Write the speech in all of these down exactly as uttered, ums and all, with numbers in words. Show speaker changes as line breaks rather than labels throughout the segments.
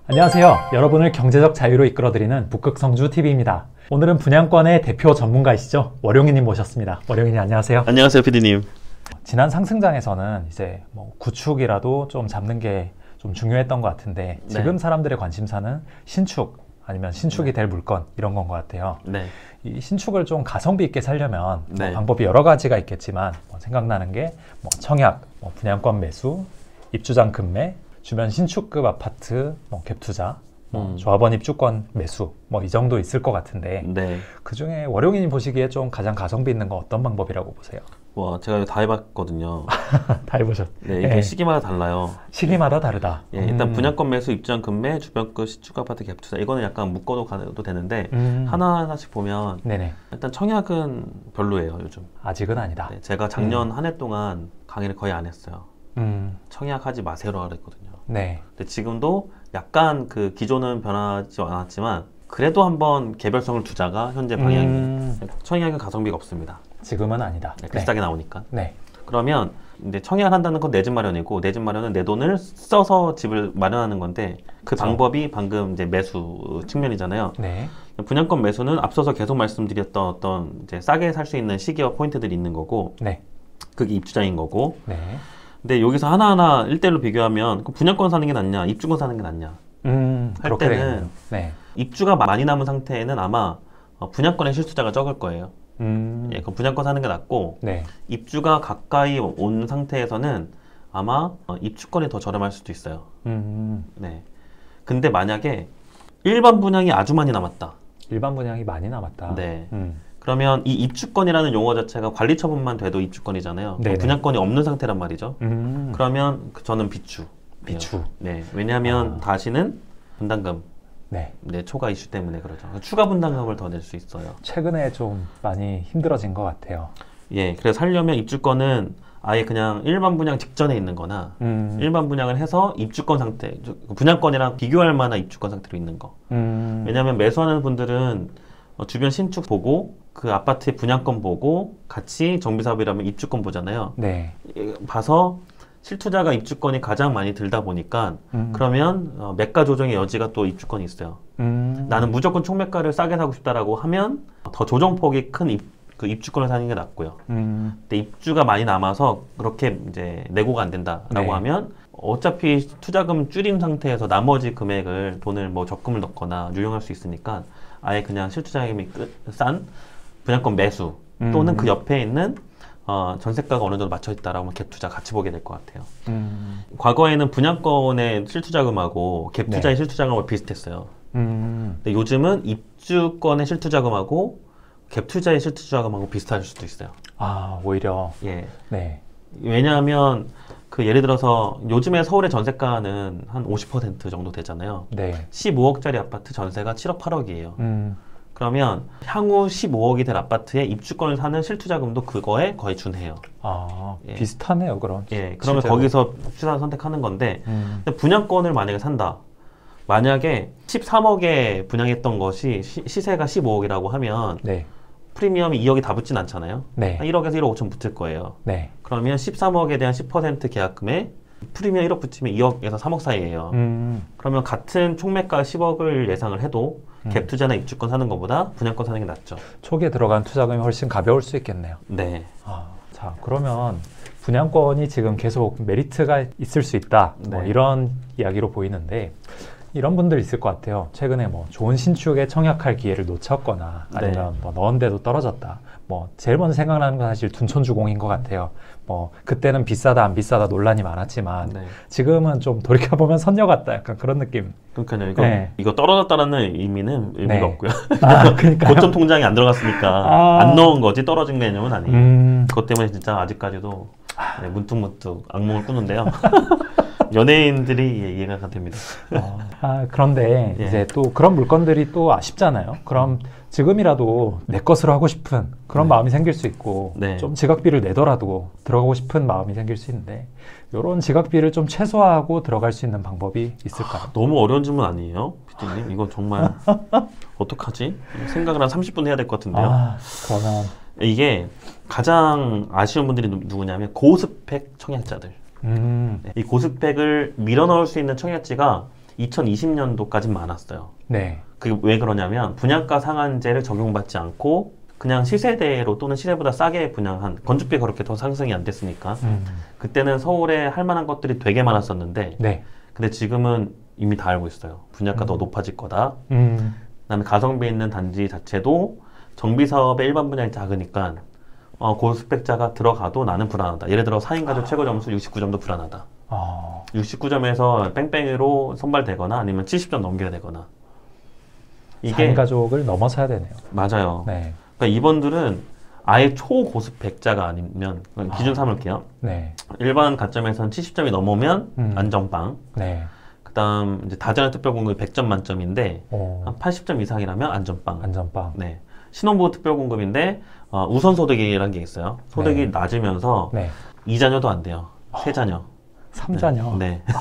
안녕하세요. 여러분을 경제적 자유로 이끌어드리는 북극성주티비입니다. 오늘은 분양권의 대표 전문가이시죠? 월용이님 모셨습니다. 월용이님 안녕하세요.
안녕하세요, 피디님.
지난 상승장에서는 이제 뭐 구축이라도 좀 잡는 게 좀 중요했던 것 같은데
네.
지금 사람들의 관심사는 신축 아니면 신축이
네.
될 물건 이런 건 것 같아요.
네.
이 신축을 좀 가성비 있게 살려면
네.
뭐 방법이 여러 가지가 있겠지만 뭐 생각나는 게 뭐 청약, 뭐 분양권 매수, 입주장 급매, 주변 신축급 아파트, 뭐 갭투자, 뭐
음.
조합원 입주권 매수 뭐 이 정도 있을 것 같은데
네.
그 중에 월용인이 보시기에 좀 가장 가성비 있는 거 어떤 방법이라고 보세요?
와, 제가 이거 다 해봤거든요.
다 해보셨.
네, 이게
네.
시기마다 달라요.
시기마다 다르다.
예, 일단
음.
분양권 매수, 입주장 급매, 주변급 신축 아파트 갭 투자 이거는 약간 묶어도 가도 되는데
음.
하나하나씩 보면
네네.
일단 청약은 별로예요, 요즘.
아직은 아니다.
네, 제가 작년 한 해 동안 강의를 거의 안 했어요.
음.
청약하지 마세요라고 그랬거든요.
네.
근데 지금도 약간 그 기존은 변하지 않았지만 그래도 한번 개별성을 두자가 현재 방향이에요.
음.
청약은 가성비가 없습니다.
지금은 아니다.
네, 비싸게 나오니까.
네.
그러면 이제 청약을 한다는 건 내 집 마련이고 내 집 마련은 내 돈을 써서 집을 마련하는 건데 그
그렇죠.
방법이 방금 이제 매수 측면이잖아요.
네.
분양권 매수는 앞서서 계속 말씀드렸던 어떤 이제 싸게 살 수 있는 시기와 포인트들이 있는 거고
네.
그게 입주장인 거고.
네.
근데 여기서 하나하나 일 대일로 비교하면 그 분양권 사는 게 낫냐 입주권 사는 게 낫냐
음.
할
그렇게
때는
되겠네요. 네.
입주가 많이 남은 상태에는 아마 어, 분양권의 실수자가 적을 거예요.
음.
예, 그럼 분양권 사는 게 낫고
네.
입주가 가까이 온 상태에서는 아마 어, 입주권이 더 저렴할 수도 있어요.
음.
네. 근데 만약에 일반 분양이 아주 많이 남았다.
일반 분양이 많이 남았다.
네.
음.
그러면 이 입주권이라는 용어 자체가 관리 처분만 돼도 입주권이잖아요.
네네.
분양권이 없는 상태란 말이죠.
음.
그러면 그 저는 비추.
비추.
네. 왜냐하면
아.
다시는 분담금,
네.
네, 초과 이슈 때문에 그러죠. 추가 분담금을 더 낼 수 있어요.
최근에 좀 많이 힘들어진 것 같아요.
예. 그래서 살려면 입주권은 아예 그냥 일반 분양 직전에 있는 거나
음.
일반 분양을 해서 입주권 상태, 분양권이랑 비교할 만한 입주권 상태로 있는 거.
음.
왜냐하면 매수하는 분들은 어, 주변 신축 보고 그 아파트의 분양권 보고 같이 정비사업이라면 입주권 보잖아요.
네.
예, 봐서 실투자가 입주권이 가장 많이 들다 보니까
음.
그러면 어, 매가 조정의 여지가 또 입주권이 있어요.
음.
나는 무조건 총매가를 싸게 사고 싶다라고 하면 더 조정폭이 큰 입, 그 입주권을 사는 게 낫고요.
음.
근데 입주가 많이 남아서 그렇게 이제 내고가 안 된다라고
네.
하면 어차피 투자금 줄인 상태에서 나머지 금액을 돈을 뭐 적금을 넣거나 유용할 수 있으니까 아예 그냥 실투자금이 싼 분양권 매수 또는
음.
그 옆에 있는 어, 전세가가 어느 정도 맞춰 있다라고 하면 갭 투자 같이 보게 될 것 같아요.
음.
과거에는 분양권의 실투자금하고 갭 투자의
네.
실투자금하고 비슷했어요.
음.
근데 요즘은 입주권의 실투자금하고 갭 투자의 실투자금하고 비슷할 수도 있어요.
아, 오히려.
예.
네.
왜냐하면 그 예를 들어서 요즘에 서울의 전세가는 한 오십 퍼센트 정도 되잖아요.
네.
십오억짜리 아파트 전세가 칠억 팔억이에요.
음.
그러면 향후 십오억이 될 아파트에 입주권을 사는 실투자금도 그거에 거의 준해요.
아,
예.
비슷하네요, 그럼.
예, 그러면
실제로.
거기서 투자 선택하는 건데
음.
근데 분양권을 만약에 산다. 만약에 십삼억에 분양했던 것이 시, 시세가 십오억이라고 하면
네.
프리미엄이 이억이 다 붙진 않잖아요.
네.
한 일억에서 일억 오천 붙을 거예요.
네.
그러면 십삼억에 대한 십 퍼센트 계약금에 프리미엄 일억 붙이면 이억에서 삼억 사이예요.
음.
그러면 같은 총매가 십억을 예상을 해도
음.
갭 투자나 입주권 사는 것보다 분양권 사는 게 낫죠.
초기에 들어간 투자금이 훨씬 가벼울 수 있겠네요.
네.
아, 자, 그러면 분양권이 지금 계속 메리트가 있을 수 있다. 뭐
네.
이런 이야기로 보이는데 이런 분들 있을 것 같아요. 최근에 뭐 좋은 신축에 청약할 기회를 놓쳤거나 아니면
네.
뭐 넣은데도 떨어졌다. 뭐 제일 먼저 생각나는 건 사실 둔촌주공인 것 같아요. 뭐 그때는 비싸다 안 비싸다 논란이 많았지만
네.
지금은 좀 돌이켜보면 선녀 같다. 약간 그런 느낌.
그러니까요. 이거,
네.
이거 떨어졌다는 의미는 의미가
네.
없고요.
아, 그러니까.
고점 통장에 안 들어갔으니까
아.
안 넣은 거지 떨어진 개념은 아니에요.
음.
그것 때문에 진짜 아직까지도 네, 문득문득 악몽을 꾸는데요. 연예인들이 예, 이해가 됩니다.
어, 아, 그런데
예.
이제 또 그런 물건들이 또 아쉽잖아요. 그럼 지금이라도 내 것으로 하고 싶은 그런
네.
마음이 생길 수 있고
네.
좀 지각비를 내더라도 들어가고 싶은 마음이 생길 수 있는데 이런 지각비를 좀 최소화하고 들어갈 수 있는 방법이 있을까요?
너무 어려운 질문 아니에요? 피디님? 이건 정말 어떡하지? 생각을 한 삼십 분 해야 될 것 같은데요.
아, 그러면
이게 가장 아쉬운 분들이 누, 누구냐면 고스펙 청약자들.
음,
네. 이 고스펙을 밀어넣을 수 있는 청약지가 이천이십 년도까지 많았어요.
네.
그게 왜 그러냐면 분양가 상한제를 적용받지 않고 그냥 시세대로 또는 시세보다 싸게 분양한, 건축비 그렇게 더 상승이 안 됐으니까
음.
그때는 서울에 할 만한 것들이 되게 많았었는데
네.
근데 지금은 이미 다 알고 있어요. 분양가
음.
더 높아질 거다.
음.
그다음에 가성비 있는 단지 자체도 정비사업의 일반 분양이 작으니까 어, 고스펙자가 들어가도 나는 불안하다. 예를 들어 사 인 가족 최고 점수 육십구 점도 불안하다.
어.
육십구 점에서 뺑뺑이로 선발되거나 아니면 칠십 점 넘겨야 되거나.
사 인 가족을 넘어서야 되네요.
맞아요.
네.
그러니까 이번들은 아예 초고스펙자가 아니면 기준
아.
삼을게요.
네.
일반 가점에서는 칠십 점이 넘으면
음.
안전빵.
네.
그다음 이제 다자녀 특별공급이 백 점 만점인데
오.
한 팔십 점 이상이라면 안전빵.
안전빵.
네. 신혼부부 특별공급인데 어, 우선소득이라는 게 있어요. 소득이
네.
낮으면서
네.
이 자녀도 안 돼요. 세 자녀.
삼 자녀.
네. 네.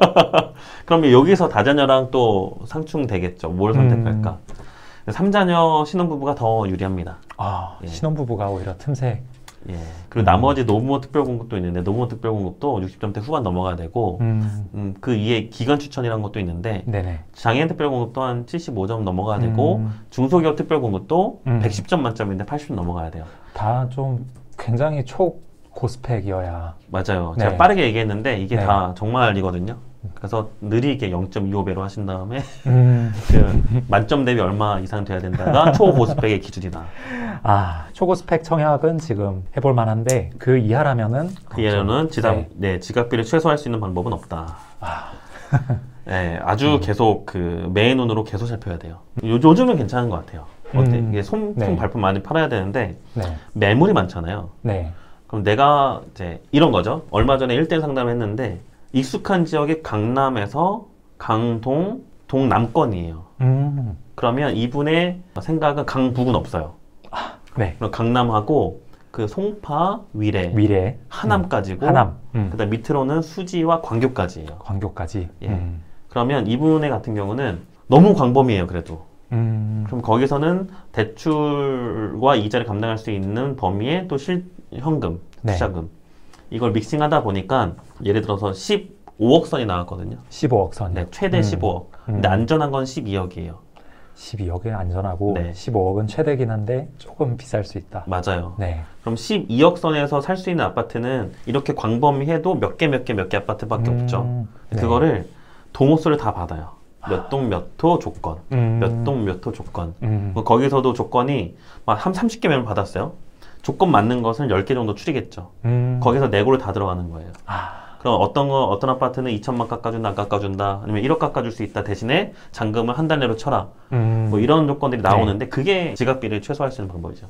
그러면 여기서 다자녀랑 또 상충되겠죠. 뭘 선택할까?
음.
삼 자녀 신혼부부가 더 유리합니다.
아,
예.
신혼부부가 오히려 틈새.
예. 그리고
음.
나머지 노부모 특별공급도 있는데 노부모 특별공급도 육십 점대 후반 넘어가야 되고
음.
음, 그 이에 기간 추천이라는 것도 있는데
네네.
장애인 특별공급 또한 칠십오 점 넘어가야 되고
음.
중소기업 특별공급도
음.
백십 점 만점인데 팔십 점 넘어가야 돼요.
다 좀 굉장히 초고스펙이어야.
맞아요.
네.
제가 빠르게 얘기했는데 이게
네.
다 정말이거든요. 그래서 느리게 영 점 이오 배로 하신 다음에
음.
그 만점 대비 얼마 이상 돼야 된다가 초고스펙의 기준이다.
아, 초고스펙 청약은 지금 해볼 만한데 그 이하라면은
그 예로는 지답,
네.
네, 지각비를 최소화할 수 있는 방법은 없다.
아.
네, 아주 계속 그 매의 눈으로 계속 살펴야 돼요. 요, 요즘은 괜찮은 것 같아요. 어때?
음.
이게 손품
네.
발품 많이 팔아야 되는데
네.
매물이 많잖아요.
네.
그럼 내가 이제 이런 거죠. 얼마 전에 일 대일 상담을 했는데 익숙한 지역이 강남에서 강동, 동남권이에요.
음.
그러면 이분의 생각은 강북은 없어요.
네.
그럼 강남하고 그 송파, 위례,
미래.
하남까지고
하남. 음.
그다음 밑으로는 수지와 광교까지예요.
광교까지.
예.
음.
그러면 이분의 같은 경우는 너무 광범위해요. 그래도.
음.
그럼 거기서는 대출과 이자를 감당할 수 있는 범위에 또 실현금,
네.
투자금 이걸 믹싱하다 보니까 예를 들어서 십오억 선이 나왔거든요.
십오억 선.
네, 최대
음.
십오억. 근데
음.
안전한 건 십이억이에요.
십이억은 안전하고
네.
십오억은 최대긴 한데 조금 비쌀 수 있다.
맞아요.
네.
그럼 십이억 선에서 살 수 있는 아파트는 이렇게 광범위해도 몇 개 몇 개 몇 개 아파트밖에
음.
없죠.
네.
그거를 동호수를 다 받아요. 몇 동 몇 호 조건,
음.
몇 동 몇 호 조건.
음.
뭐 거기서도 조건이 막 한 삼십 개 매물 받았어요. 조건 맞는 것은 열 개 정도 추리겠죠.
음.
거기서 내고를 다 들어가는 거예요.
아.
그럼 어떤 거, 어떤 아파트는 이천만 깎아준다, 안 깎아준다, 아니면 일억 깎아줄 수 있다 대신에 잔금을 한 달 내로 쳐라.
음.
뭐 이런 조건들이 나오는데 그게 지각비를 최소화할 수 있는 방법이죠.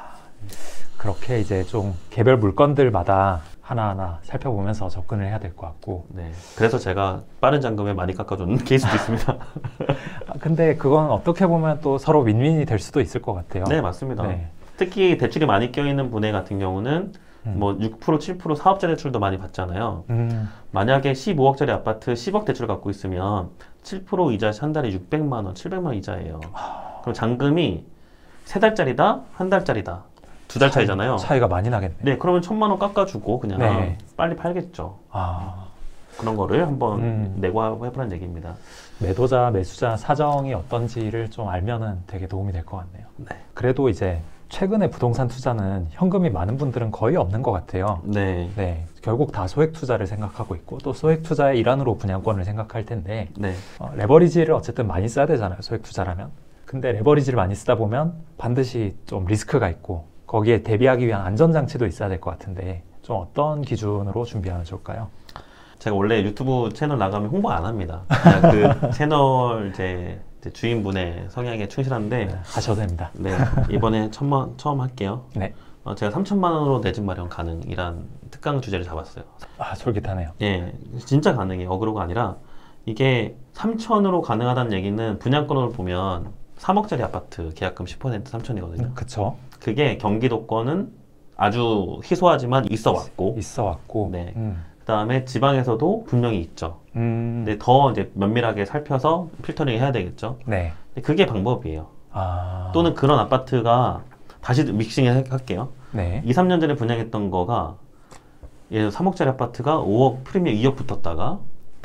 그렇게 이제 좀 개별 물건들마다 하나하나 살펴보면서 접근을 해야 될 것 같고.
네. 그래서 제가 빠른 잔금에 많이 깎아주는 케이스도 있습니다.
아, 근데 그건 어떻게 보면 또 서로 윈윈이 될 수도 있을 것 같아요.
네, 맞습니다.
네.
특히 대출이 많이 껴있는 분의 같은 경우는
음.
뭐 육 퍼센트, 칠 퍼센트 사업자 대출도 많이 받잖아요.
음.
만약에 십오억짜리 아파트 십억 대출 갖고 있으면 칠 퍼센트 이자 한 달에 육백만 원, 칠백만 원 이자예요. 그럼 잔금이 세 달짜리다, 한 달짜리다. 두 달 차이잖아요.
차이가 많이 나겠네.
네, 그러면 천만 원 깎아주고 그냥
네.
빨리 팔겠죠.
아.
그런 거를 한번
음.
내고 해보라는 얘기입니다.
매도자, 매수자 사정이 어떤지를 좀 알면은 되게 도움이 될 것 같네요.
네.
그래도 이제 최근에 부동산 투자는 현금이 많은 분들은 거의 없는 것 같아요.
네.
네, 결국 다 소액 투자를 생각하고 있고 또 소액 투자의 일환으로 분양권을 생각할 텐데
네.
어, 레버리지를 어쨌든 많이 써야 되잖아요. 소액 투자라면. 근데 레버리지를 많이 쓰다 보면 반드시 좀 리스크가 있고 거기에 대비하기 위한 안전장치도 있어야 될 것 같은데 좀 어떤 기준으로 준비하면 좋을까요?
제가 원래 유튜브 채널 나가면 홍보 안 합니다. 그냥 그 채널 이제, 이제 주인분의 성향에 충실한데
네, 하셔도 됩니다.
네, 이번에 처음, 처음 할게요.
네.
어, 제가 삼천만 원으로 내 집 마련 가능이란 특강 주제를 잡았어요.
아, 솔깃하네요.
예, 진짜 가능해요. 어그로가 아니라 이게 삼천으로 가능하다는 얘기는 분양권을 보면 삼억짜리 아파트 계약금 십 퍼센트 삼천이거든요.
음, 그쵸.
그게 경기도권은 아주 희소하지만 있어 왔고,
있어 왔고.
네.
음.
그 다음에 지방에서도 분명히 있죠.
음.
근데 더 이제 면밀하게 살펴서 필터링 해야 되겠죠.
네.
근데 그게 방법이에요.
아.
또는 그런 아파트가 다시 믹싱 할게요.
네.
이, 삼 년 전에 분양했던 거가 예를 들어 삼억짜리 아파트가 오억 프리미엄 이억 붙었다가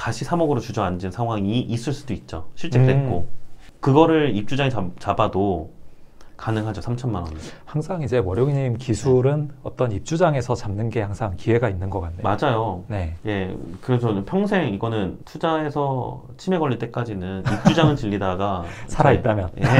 다시 삼억으로 주저앉은 상황이 있을 수도 있죠. 실제
음.
그랬고 그거를 입주장이 잡, 잡아도 가능하죠. 삼천만 원.
항상 이제 월요기님 기술은 어떤 입주장에서 잡는 게 항상 기회가 있는 것 같네요.
맞아요.
네.
예, 그래서 저는 평생 이거는 투자해서 치매 걸릴 때까지는 입주장은 질리다가
살아있다면.
예.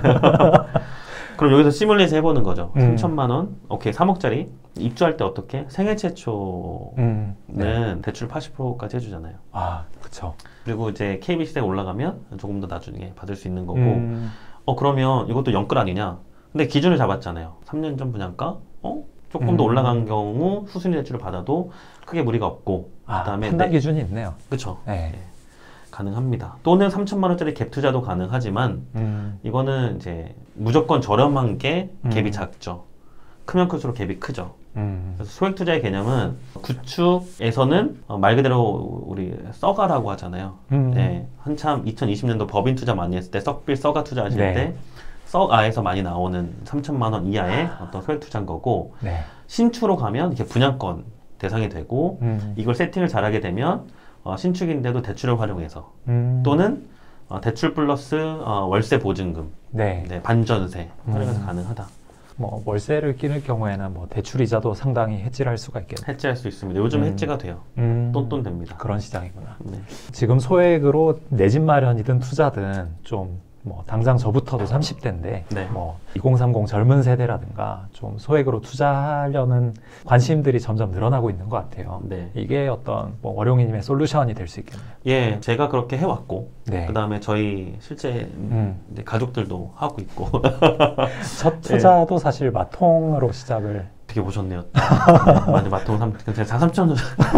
그럼 여기서 시뮬레이션 해보는 거죠.
음.
삼천만 원, 오케이, 삼억짜리 입주할 때 어떻게? 생애 최초는
음, 네.
대출 팔십 퍼센트까지 해주잖아요.
아, 그쵸.
그리고 이제 케이비 시대에 올라가면 조금 더 나중에 받을 수 있는 거고.
음,
어 그러면 이것도 영끌 아니냐? 근데 기준을 잡았잖아요. 삼 년 전 분양가, 어 조금 더
음.
올라간 경우 수수료 대출을 받아도 크게 무리가 없고,
아,
그다음에
판단
내-
기준이 있네요.
그쵸?
네.
가능합니다. 또는 삼천만 원짜리 갭 투자도 가능하지만
음,
이거는 이제 무조건 저렴한 게 갭이
음.
작죠. 크면 클수록 갭이 크죠.
음,
그래서 소액 투자의 개념은 구축에서는 어, 말 그대로 우리 써가라고 하잖아요.
음.
네, 한참 이천이십 년도 법인 투자 많이 했을 때 썩빌 써가 투자하실
네.
때 썩아에서 많이 나오는 삼천만 원 이하의 어떤 소액 투자인 거고,
네.
신축으로 가면 이렇게 분양권 대상이 되고,
음,
이걸 세팅을 잘하게 되면 어, 신축인데도 대출을 활용해서
음.
또는 어, 대출 플러스 어, 월세 보증금,
네.
네, 반전세 활용해서
음.
가능하다.
뭐 월세를 끼는 경우에는 뭐 대출 이자도 상당히 해지를 할 수가 있겠네요.
해지할 수 있습니다. 요즘
음.
해지가 돼요.
음,
똔똔 됩니다.
그런 시장이구나.
네.
지금 소액으로 내 집 마련이든 투자든 좀 뭐 당장 저부터도 삼십 대인데
네.
뭐 이공삼공 젊은 세대라든가 좀 소액으로 투자하려는 관심들이 점점 늘어나고 있는 것 같아요.
네.
이게 어떤 뭐 월용이님의 솔루션이 될 수 있겠네요.
예, 제가 그렇게 해왔고,
네.
그 다음에 저희 실제
음.
이제 가족들도 하고 있고.
첫 투자도 사실 마통으로 시작을.
어떻게 보셨네요. 네, 맞아, 마통 삼, 제가 삼천,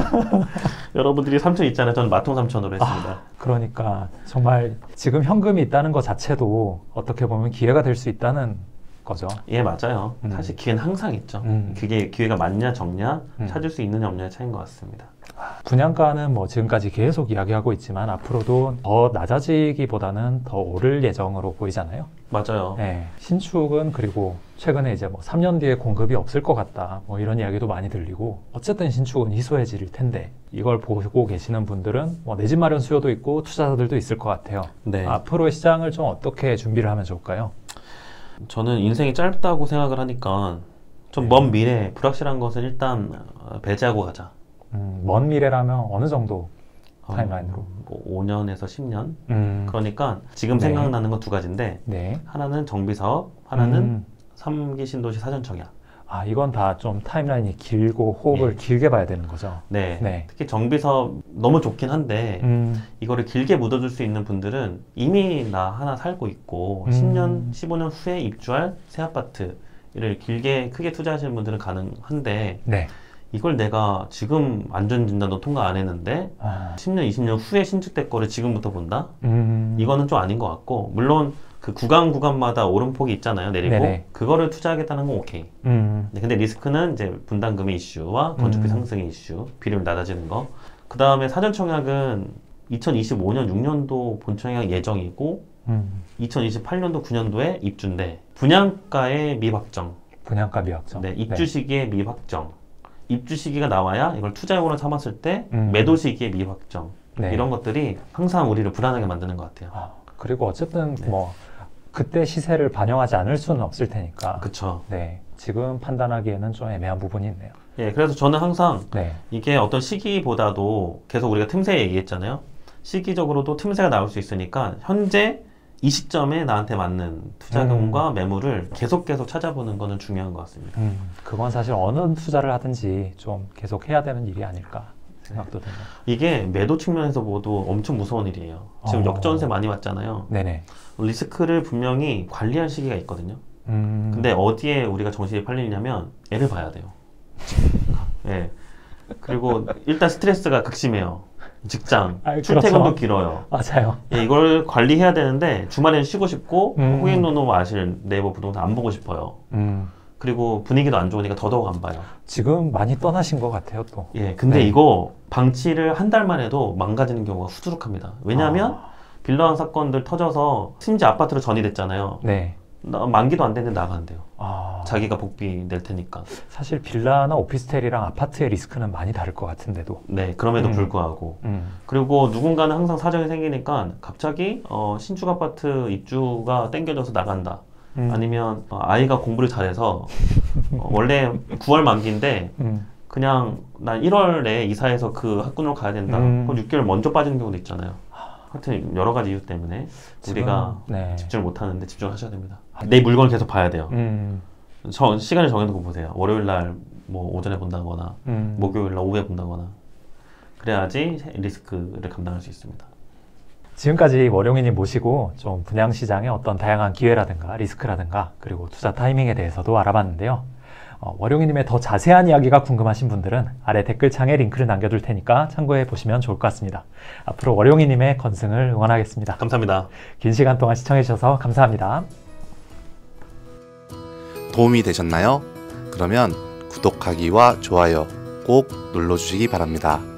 여러분들이 삼천 있잖아요. 저는 마통 삼천으로 했습니다.
아, 그러니까 정말 지금 현금이 있다는 것 자체도 어떻게 보면 기회가 될 수 있다는 거죠.
예, 맞아요.
음.
사실 기회는 항상 있죠.
음.
그게 기회가 많냐, 적냐,
음.
찾을 수 있느냐, 없느냐의 차이인 것 같습니다.
분양가는 뭐 지금까지 계속 이야기하고 있지만 앞으로도 더 낮아지기보다는 더 오를 예정으로 보이잖아요.
맞아요.
네, 신축은 그리고 최근에 이제 뭐 삼 년 뒤에 공급이 없을 것 같다 뭐 이런 이야기도 많이 들리고, 어쨌든 신축은 희소해질 텐데 이걸 보고 계시는 분들은 뭐 내 집 마련 수요도 있고 투자자들도 있을 것 같아요.
네.
앞으로의 시장을 좀 어떻게 준비를 하면 좋을까요?
저는 인생이 짧다고 생각을 하니까 좀
네.
먼 미래, 불확실한 것은 일단 어, 배제하고 가자.
음, 먼 미래라면 어느 정도 타임라인으로?
어, 뭐 오 년에서 십 년?
음,
그러니까 지금
네.
생각나는 건 두 가지인데,
네.
하나는 정비사업, 하나는
음,
삼 기 신도시 사전청약.
아, 이건 다 좀 타임라인이 길고 호흡을
네.
길게 봐야 되는 거죠.
네.
네.
특히 정비사업 너무 좋긴 한데
음,
이거를 길게 묻어줄 수 있는 분들은 이미 나 하나 살고 있고
음.
십 년, 십오 년 후에 입주할 새 아파트를 길게 크게 투자하시는 분들은 가능한데,
네.
이걸 내가 지금 안전진단도 통과 안 했는데
아,
십 년, 이십 년 후에 신축될 거를 지금부터 본다?
음,
이거는 좀 아닌 것 같고, 물론 그 구간 구간마다 오름폭이 있잖아요. 내리고.
네네.
그거를 투자하겠다는 건 오케이.
음,
네, 근데 리스크는 이제 분담금의 이슈와 건축비
음.
상승의 이슈, 비율 낮아지는 거. 그 다음에 사전청약은 이천이십오 년 육 년도 본청약 예정이고
음,
이천이십팔 년도 구 년도에 입주인데, 분양가의 미확정,
분양가 미확정.
네, 입주 시기의 미확정. 입주 시기가 나와야 이걸 투자용으로 삼았을 때
음.
매도 시기의 미확정.
네.
이런 것들이 항상 우리를 불안하게 만드는 것 같아요.
아, 그리고 어쨌든
네.
뭐 그때 시세를 반영하지 않을 수는 없을 테니까.
그쵸.
네. 지금 판단하기에는 좀 애매한 부분이 있네요.
예, 그래서 저는 항상
네.
이게 어떤 시기보다도 계속 우리가 틈새 얘기했잖아요. 시기적으로도 틈새가 나올 수 있으니까 현재 이 시점에 나한테 맞는 투자금과
음.
매물을 계속 계속 찾아보는 거는 중요한 것 같습니다.
음, 그건 사실 어느 투자를 하든지 좀 계속 해야 되는 일이 아닐까 생각도 드네요.
이게 매도 측면에서 보도 엄청 무서운 일이에요. 지금
어.
역전세 많이 왔잖아요.
네네.
리스크를 분명히 관리할 시기가 있거든요.
음,
근데 어디에 우리가 정신이 팔리냐면 애를 봐야 돼요. 예. 그리고 일단 스트레스가 극심해요. 직장,
아,
출퇴근도
그렇죠.
길어요.
맞아요.
예, 이걸 관리해야 되는데 주말에는 쉬고 싶고
음.
호갱노노 아실 네이버 부동산 안 보고 싶어요.
음,
그리고 분위기도 안 좋으니까 더더욱 안 봐요.
지금 많이 떠나신 것 같아요, 또.
예, 근데
네.
이거 방치를 한 달만 해도 망가지는 경우가 후두룩합니다. 왜냐하면
아,
빌라왕 사건들 터져서 심지어 아파트로 전이됐잖아요.
네.
나- 만기도 안 됐는데 나가는데요.
아,
자기가 복비 낼 테니까.
사실 빌라나 오피스텔이랑 아파트의 리스크는 많이 다를 것 같은데도.
네, 그럼에도
음.
불구하고.
음,
그리고 누군가는 항상 사정이 생기니까 갑자기 어, 신축 아파트 입주가 땡겨져서 나간다.
음,
아니면 어, 아이가 공부를 잘해서 어, 원래 구월 만기인데
음,
그냥 난 일월에 이사해서 그 학군으로 가야 된다.
음.
그럼 육 개월 먼저 빠지는 경우도 있잖아요. 하여튼 여러 가지 이유 때문에 우리가
지금, 네.
집중을 못 하는데 집중하셔야 됩니다. 내 물건을 계속 봐야 돼요.
음,
저, 시간을 정해놓고 보세요. 월요일 날 뭐 오전에 본다거나
음.
목요일 날 오후에 본다거나 그래야지 리스크를 감당할 수 있습니다.
지금까지 월용인님 모시고 좀 분양시장의 어떤 다양한 기회라든가 리스크라든가 그리고 투자 타이밍에 대해서도 알아봤는데요. 어, 월용인님의 더 자세한 이야기가 궁금하신 분들은 아래 댓글창에 링크를 남겨둘 테니까 참고해 보시면 좋을 것 같습니다. 앞으로 월용인님의 건승을 응원하겠습니다.
감사합니다.
긴 시간 동안 시청해 주셔서 감사합니다.
도움이 되셨나요? 그러면 구독하기와 좋아요 꼭 눌러주시기 바랍니다.